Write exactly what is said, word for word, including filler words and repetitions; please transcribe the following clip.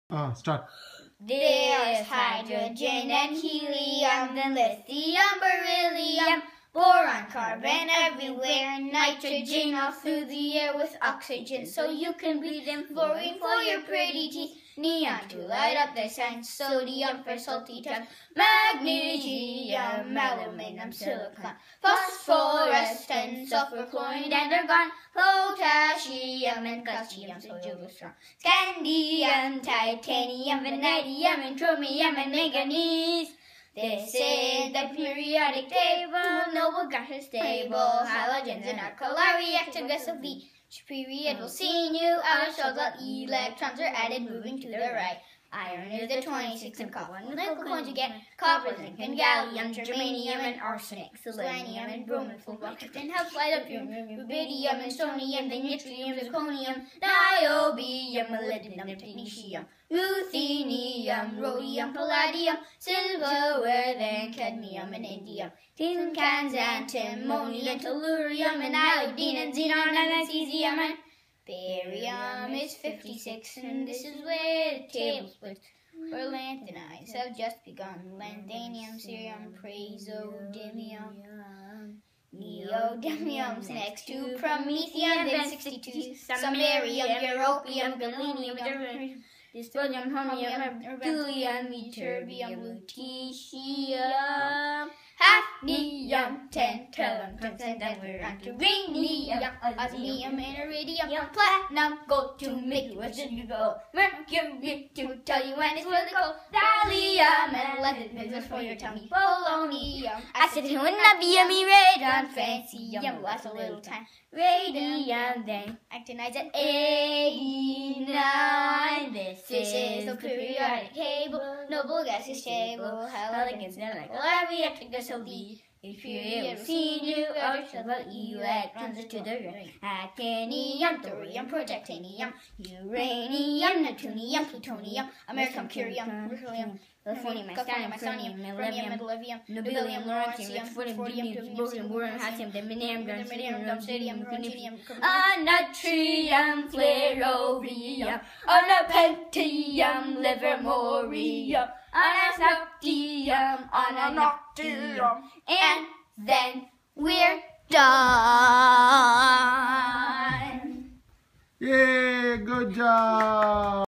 Uh, start. There's hydrogen and helium, then lithium, beryllium, boron, carbon everywhere, nitrogen all through the air with oxygen so you can breathe in, fluorine for your pretty teeth, neon to light up the sign, sodium for salty tongue, magnesium, aluminum, silicon, phosphorus, and sulfur, chlorine, and argon, potassium and calcium, so you go strong, scandium, titanium, vanadium, and chromium, and manganese. This is the periodic table, noble gases stable, halogens and alkali react aggressively. Each period will see new outer shells while electrons are added, moving to the right. Iron is the twenty-six and copper with nickel conjugate, copper, zinc, and gallium, germanium, and arsenic, selenium, and bromine, full of oxygen, helps light up your rubidium, and strontium, then yttrium, zirconium, niobium, molybdenum, technetium, ruthenium, rhodium, palladium, silverware, then cadmium, and indium, tin cans, antimony, and tellurium, and iodine, and xenon, and cesium, and barium is fifty-six, and this is where the table splits. For lanthanides have just begun. Lanthanium, cerium, praseodymium, neodymium's next to promethium, then sixty-two, samarium, europium, galenium, dysprosium, holmium, beryllium, ytterbium, lutetium, hafnium, tantalum, tungsten, then we're on to rhenium, osmium, and iridium, platinum, gold to make you a you go, mercury to tell you when it's really cold, thallium, and lead business for your tummy, polonium, acetylene, nabium, radon, francium, lasts a little time, radium, then actinides at eighty-nine. This, this is the periodic table, noble gases stable, halogens and alkali react aggressively. Each period will see new outer shells while electrons are to the right. Actinium, thorium, protactinium, uranium, neptunium, plutonium, americium, curium, beryllium, californium, strontium, strontium, millennium, molybdenum, nobelium, lawrencium, fluorinium, borium, boron, hassium, diminutum, grandium, stadium, ruthenium, natrium, flerovium, anapentium, livermorium, anasnactium, ananoctium, and then we're done. Yay, good job.